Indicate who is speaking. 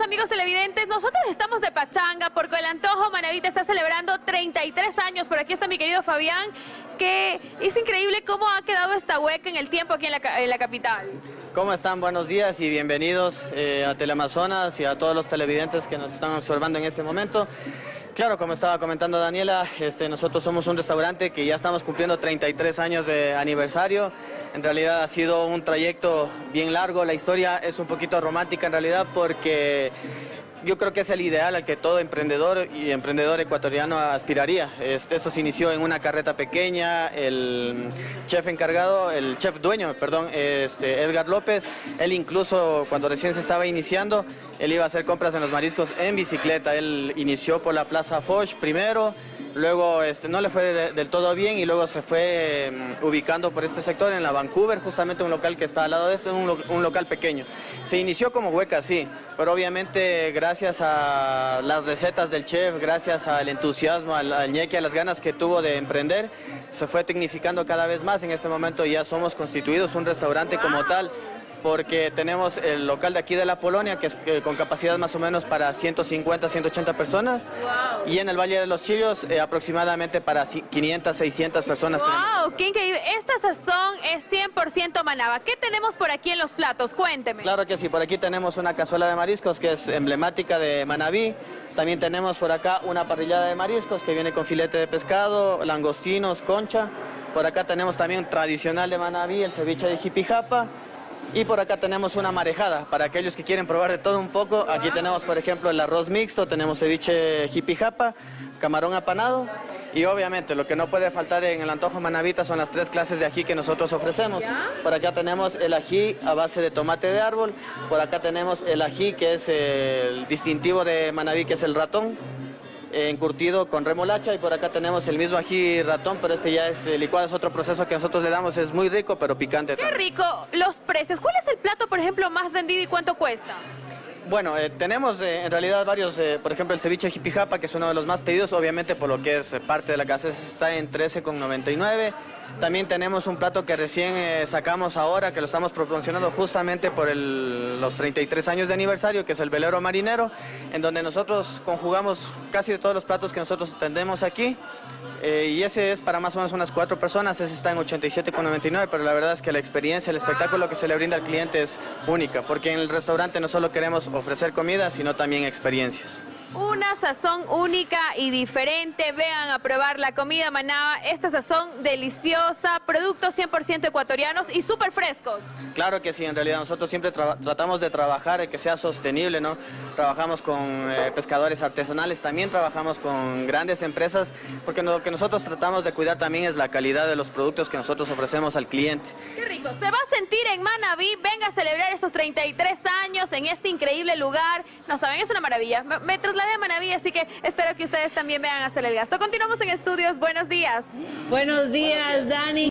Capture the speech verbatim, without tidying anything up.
Speaker 1: amigos televidentes, nosotros estamos de pachanga porque el Antojo Manabita está celebrando treinta y tres años. Por aquí está mi querido Fabián, que es increíble cómo ha quedado esta hueca en el tiempo aquí en la, en la capital.
Speaker 2: ¿Cómo están? Buenos días y bienvenidos eh, a Teleamazonas y a todos los televidentes que nos están observando en este momento. Claro, como estaba comentando Daniela, este, nosotros somos un restaurante que ya estamos cumpliendo treinta y tres años de aniversario. En realidad ha sido un trayecto bien largo, la historia es un poquito romántica en realidad porque yo creo que es el ideal al que todo emprendedor y emprendedor ecuatoriano aspiraría. Este, esto se inició en una carreta pequeña, el chef encargado, el chef dueño, perdón, este, Edgar López, él incluso cuando recién se estaba iniciando, él iba a hacer compras en los mariscos en bicicleta. Él inició por la Plaza Foch primero, luego este, no le fue de, del todo bien y luego se fue um, ubicando por este sector en la Vancouver, justamente un local que está al lado de esto, un, lo, un local pequeño. Se inició como hueca, sí, pero obviamente gracias a las recetas del chef, gracias al entusiasmo, al, al ñeque, a las ganas que tuvo de emprender, se fue tecnificando cada vez más. En este momento ya somos constituidos un restaurante como tal, porque tenemos el local de aquí de la Polonia, que es eh, con capacidad más o menos para ciento cincuenta, ciento ochenta personas. Wow. Y en el Valle de los Chillos eh, aproximadamente para quinientas, seiscientas personas.
Speaker 1: ¡Wow!
Speaker 2: Tenemos.
Speaker 1: ¡Qué increíble! Esta sazón es cien por ciento Manaba. ¿Qué tenemos por aquí en los platos? Cuénteme.
Speaker 2: Claro que sí, por aquí tenemos una cazuela de mariscos que es emblemática de Manabí. También tenemos por acá una parrillada de mariscos que viene con filete de pescado, langostinos, concha. Por acá tenemos también tradicional de Manabí, el ceviche de jipijapa. Y por acá tenemos una marejada, para aquellos que quieren probar de todo un poco. Aquí tenemos, por ejemplo, el arroz mixto, tenemos ceviche jipijapa, camarón apanado. Y obviamente lo que no puede faltar en el Antojo Manabita son las tres clases de ají que nosotros ofrecemos. Por acá tenemos el ají a base de tomate de árbol. Por acá tenemos el ají que es el distintivo de Manabí, que es el ratón, encurtido con remolacha, y por acá tenemos el mismo ají ratón, pero este ya es licuado, es otro proceso que nosotros le damos, es muy rico pero picante.
Speaker 1: ¡Qué rico! Los precios, ¿cuál es el plato, por ejemplo, más vendido y cuánto cuesta?
Speaker 2: Bueno, eh, tenemos eh, en realidad varios, eh, por ejemplo el ceviche jipijapa, que es uno de los más pedidos, obviamente por lo que es eh, parte de la casa, está en trece con noventa y nueve. También tenemos un plato que recién eh, sacamos ahora, que lo estamos promocionando justamente por el, los treinta y tres años de aniversario, que es el velero marinero, en donde nosotros conjugamos casi de todos los platos que nosotros tendemos aquí. Eh, y ese es para más o menos unas cuatro personas, ese está en ochenta y siete con noventa y nueve, pero la verdad es que la experiencia, el espectáculo que se le brinda al cliente es única, porque en el restaurante no solo queremos ofrecer comida, sino también experiencias.
Speaker 1: Una sazón única y diferente. Vean a probar la comida Manaba, esta sazón deliciosa, productos cien por ciento ecuatorianos y súper frescos.
Speaker 2: Claro que sí, en realidad nosotros siempre tra tratamos de trabajar que sea sostenible, ¿no? Trabajamos con eh, pescadores artesanales, también trabajamos con grandes empresas, porque lo que nosotros tratamos de cuidar también es la calidad de los productos que nosotros ofrecemos al cliente.
Speaker 1: ¡Qué rico! Se va a sentir en Manabí, venga a celebrar estos treinta y tres años en este increíble lugar. No saben, es una maravilla. Me, me trasladé a Manabí, así que espero que ustedes también vean a hacer el gasto. Continuamos en estudios. Buenos días.
Speaker 3: Buenos días, Dani.